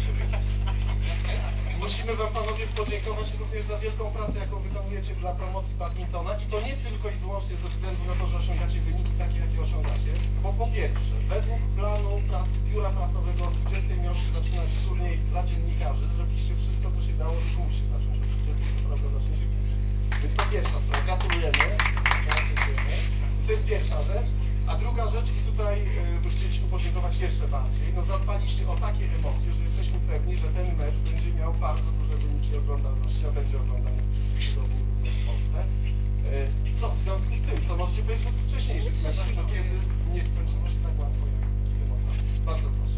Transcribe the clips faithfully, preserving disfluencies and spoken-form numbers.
Musimy wam panowie podziękować również za wielką pracę, jaką wykonujecie dla promocji badmintona i to nie tylko i wyłącznie ze względu na to, że osiągacie wyniki takie, jakie osiągacie, bo po pierwsze, według planu pracy biura prasowego o dwudziestej miał się zaczynać turniej dla dziennikarzy, zrobiliście wszystko, co się dało, żeby mógł się zacząć o dwudziestej, co prawda zacznie się później. Więc to pierwsza sprawa, gratulujemy, gratulujemy. To jest pierwsza rzecz. A druga rzecz, i tutaj y, chcieliśmy podziękować jeszcze bardziej, no zadbaliście o takie emocje, że jesteśmy pewni, że ten mecz będzie miał bardzo duże wyniki oglądalności, a będzie oglądany w przyszłym tygodniu również w Polsce. Y, co w związku z tym, co możecie powiedzieć o tych wcześniejszych meczach, no kiedy nie skończyło się tak łatwo jak w tym ostatnim. Bardzo proszę.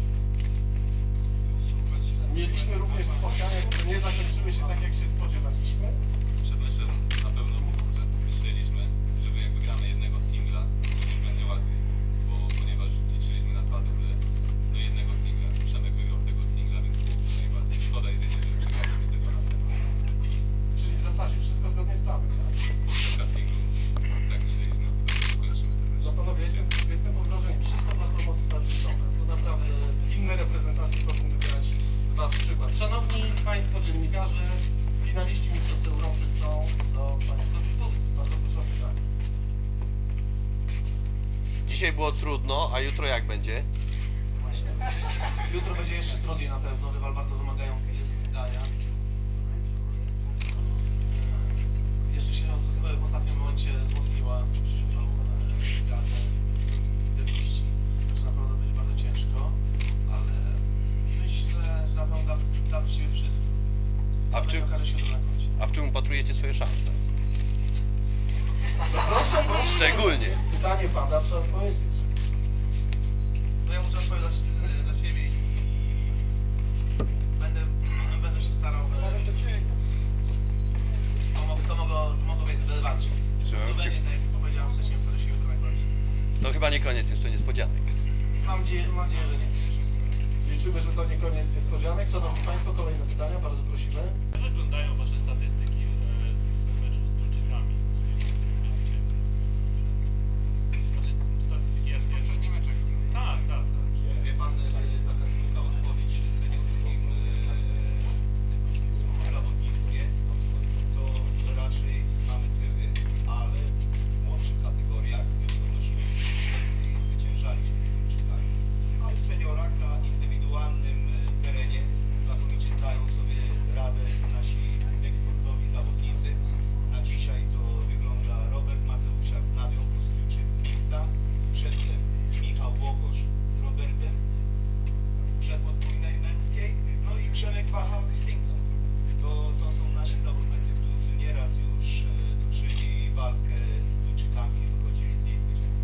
Mieliśmy również spotkania, które nie zakończyły się tak, jak się spodziewaliśmy. Przed meczem na pewno myśleliśmy, że jak wygramy jednego singla, będzie łatwiej, bo ponieważ liczyliśmy na dwa duble do jednego singla. Przemek wygrał tego singla, więc było najbardziej szkoda jedynie, że przegraliśmy tego następnego. Czyli w zasadzie wszystko zgodnie z planem, tak? Kilka singlu, tak myśleliśmy, że kończymy ten mecz. No panowie, jestem, jestem pod wrażeniem, wszystko dla promocji badmintona. To naprawdę inne reprezentacje powinny wybrać z was przykład. Szanowni państwo dziennikarze, finaliści Mistrzostw Europy są do państwa dyspozycji. Bardzo proszę o pytanie. Dzisiaj było trudno, a jutro jak będzie? Właśnie. Jutro będzie jeszcze trudniej na pewno, rywal bardzo wymagający Dania. Jeszcze się w ostatnim momencie wzmocniła przeżywał gatę debiuści, także naprawdę będzie bardzo ciężko, ale myślę, że na pewno da, da siebie wszystko. A w czym, okaże się na koncie. a w czym upatrujecie swoje szanse? No proszę, proszę. Szczególnie. Jest pytanie pana, trzeba odpowiedzieć. No ja muszę odpowiadać dla siebie i będę, będę się starał. To mogę, to mogę, to mogę wiedzieć, będę walczył. Co będzie, tak jak powiedziałem wcześniej, to się jutro na końcu. To chyba nie koniec jeszcze niespodzianek. Mam nadzieję, mam nadzieję, że nie. Liczymy, że to nie koniec niespodzianek. Szanowni państwo, kolejne pytania, bardzo prosimy. Jak wyglądają wasze statystyki z meczu z Duńczykami? Znaczy statystyki jak w poprzednim meczach? Tak, tak, tak. Wie pan, taka krótka odpowiedź w seniorskim e, zawodnictwie, to raczej mamy tyły, ale w młodszych kategoriach odnosiliśmy sukcesy i zwyciężaliśmy Duńczykami. A w seniorach na indywidualnym terenie znakomicie dają sobie radę nasi eksportowi zawodnicy. Na dzisiaj to wygląda Robert Mateuszak z Nadią Kostriuczyk mixta, przedtem Michał Łogosz z Robertem w grze podwójnej męskiej, no i Przemek Wacha z singlem. To, to są nasi zawodnicy, którzy nieraz już e, toczyli walkę z Duńczykami i wychodzili z niej zwycięzcą.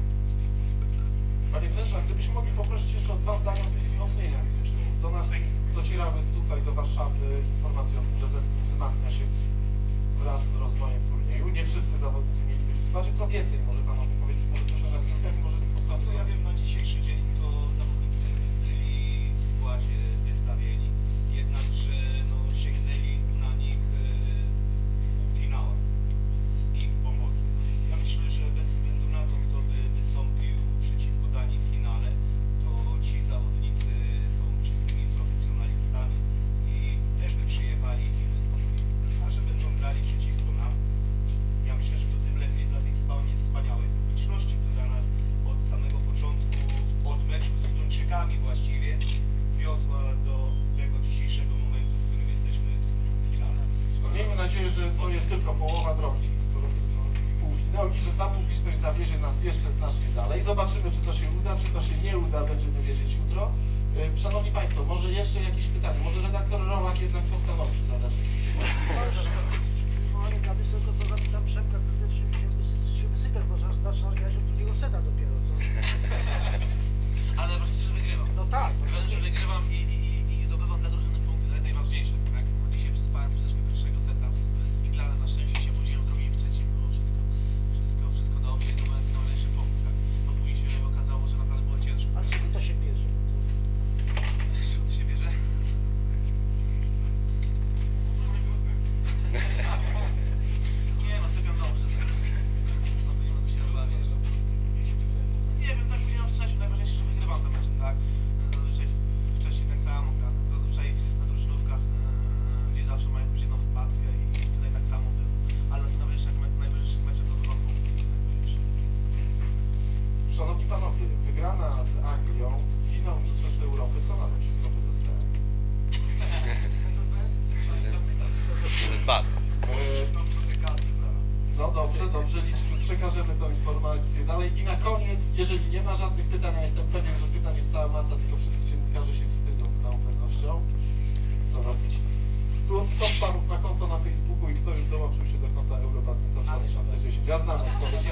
Panie Wręcza, gdybyśmy mogli poprosić jeszcze o dwa zdania o tych wzmocnieniach. Do nas docierały tutaj do Warszawy informacje o tym, że zespół wzmacnia się wraz z rozwojem turnieju. Nie wszyscy zawodnicy mieli być w składzie. Co więcej, może pan opowiedzieć, może coś o nazwiskach, może sposobie. Co ja wiem, na dzisiejszy dzień to zawodnicy byli w składzie wystawieni, jednakże no, sięgnęli na nich e, w półfinałach z ich pomocy. Ja myślę, że bez względu na to, kto by wystąpił przeciwko Danii w finale, to ci zawodnicy są czystymi profesjonalistami i też by przyjechali i wystąpili. A że będą grali przeciwko nam, ja myślę, że to tym lepiej dla tej wspaniałej publiczności, która nas od samego początku, od meczu z Duńczykami właściwie, wiozła do tego dzisiejszego momentu, w którym jesteśmy w finale. Miejmy nadzieję, że to jest tylko połowa drogi, skoro to półfinał i że ta publiczność zawiezie nas jeszcze znacznie dalej. Zobaczymy, czy to się uda, czy to się nie uda, będziemy wiedzieć jutro. Szanowni państwo, może jeszcze jakieś pytanie? Może redaktor Rolak jednak postanowi zadać. No ale ja bym tylko to zapytam Przemka, kiedy się, się, wysypia, się wysypia, bo zaczyna grać od drugiego seta dopiero. Co? Ale ważniejsze, że wygrywam. No tak. Wiem, że wygrywam i, i, i zdobywam dla drużyny punkty, to jest najważniejsze. Tak? No, dzisiaj przespałem troszeczkę pierwszego seta z Inglanem, na szczęście się budziłem w drugim i w trzecim, było wszystko, wszystko, wszystko dobrze i to był najlepszy punkt. Tak? Bo później się okazało, że naprawdę było ciężko. A skąd to się bierze? Skąd to się bierze? Jeżeli nie ma żadnych pytań, a jestem pewien, że pytań jest cała masa, tylko wszyscy dziennikarze się wstydzą z całą pewnością. Co robić? Kto, kto z panów ma konto na Facebooku i kto już dołączył się do konta Eurobadminton dwa tysiące dziesięć? Ja znam odpowiedź.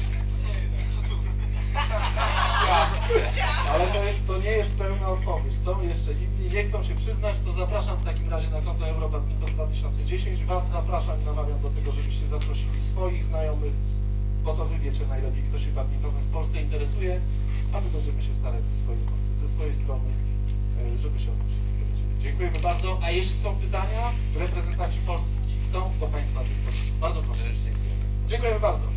Ale to, jest, to nie jest pełna odpowiedź. Są jeszcze inni, nie chcą się przyznać, to zapraszam w takim razie na konto Eurobadminton dwa tysiące dziesięć. Was zapraszam i namawiam do tego, żebyście zaprosili swoich znajomych, bo to wy wiecie najlepiej, kto się badmintonem w Polsce interesuje, a my będziemy się starać ze swojej, ze swojej strony, żeby się o tym wszyscy dowiedzieli. Dziękujemy bardzo. A jeśli są pytania, reprezentanci Polski są do Państwa dyspozycji. Bardzo proszę. Też dziękuję. Dziękujemy bardzo.